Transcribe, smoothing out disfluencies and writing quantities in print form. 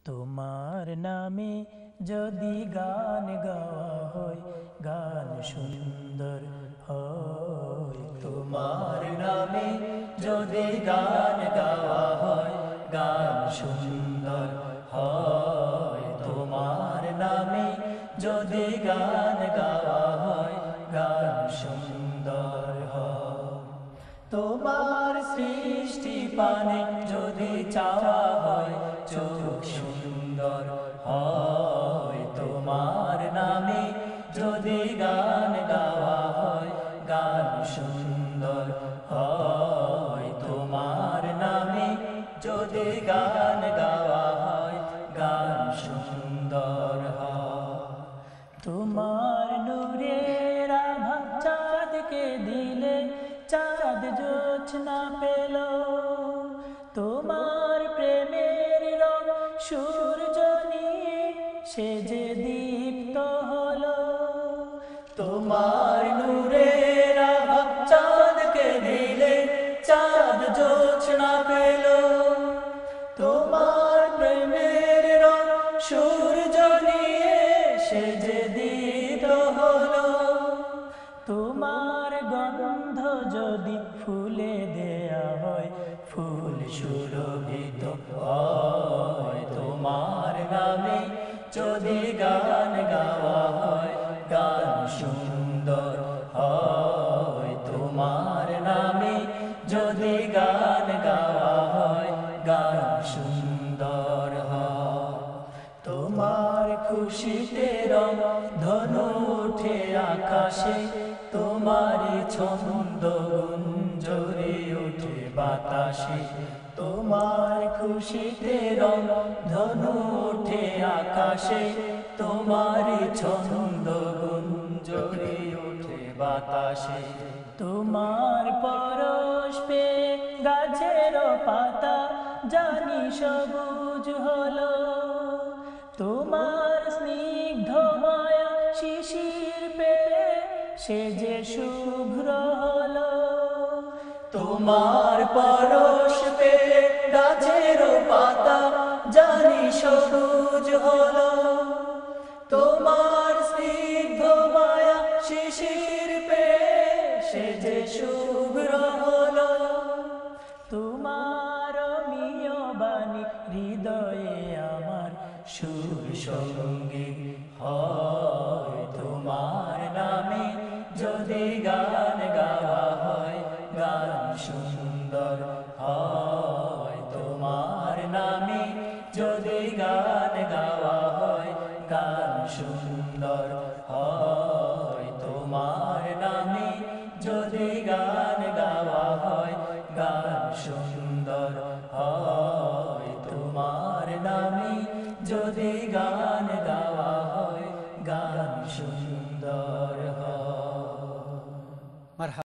তোমার নামে যদি গান গাওয়া হয়, গান সুন্দর হয়। তোমার নামে যদি গান গাওয়া হয়, গান সুন্দর হয়। তোমার নামে যদি গান গাওয়া হয়, গান সুন্দর হয়। তোমার সৃষ্টি পানে যদি চাওয়া হয়, চোখ সুন্দর হয়। তোমার নামে যদি গান গাওয়া হয়, গান সুন্দর হয়। তোমার নামে যদি গান গাওয়া হয়, গান সুন্দর হয়। তোমার নূরের আভা চাঁদকে দিলে, চাঁদ জোছনা পেল। তোমার প্রেমের রং সূর্য নিয়ে সে যে দীপ্ত হলো। তোমার নূরের আভা চাঁদকে দিলে, চাঁদ জোছনা পেল। তোমার প্রেমের রং সূর্য নিয়ে সে যে দীপ্ত হলো। তোমার গন্ধ যদি ফুলে দেয়া হয়, ফুল সুরভিত হয়। তোমার নামে যদি গান গাওয়া হয়, গান সুন্দর হয়। তোমার নামে যদি গান গাওয়া হয়, গান সুন্দর হয়। তোমার খুশিতে রং ধনু ওঠে আকাশে, তোমারই ছন্দ গুঞ্জরে ওঠে বাতাসে। তোমার খুশিতে রং ধনু ওঠে আকাশে, তোমারই ছন্দ গুঞ্জরে ওঠে বাতাসে। তোমার পরশ পেয়ে গাছের পাতা জানি সবুজ হলো। তোমার স্নিগ্ধ মায়া শিশির পেয়ে সে যে শুভ্র হলো। তোমার পরশ পেয়ে গাছের পাতা জানি সবুজ হলো। তোমার স্নিগ্ধ মায়া শিশির পেয়ে সে যে শুভ্র হলো। তোমার অমীয় বাণী হৃদয়ে আমার সুর সঙ্গী হয়। তোমার নামে যদি গান গাওয়া হয়, গান সুন্দর হয়। তোমার নামে যদি গান গাওয়া হয়, গান সুন্দর হয়। তোমার নামে যদি গান গাওয়া হয়, গান সুন্দর হয়। তোমার নামে যদি গান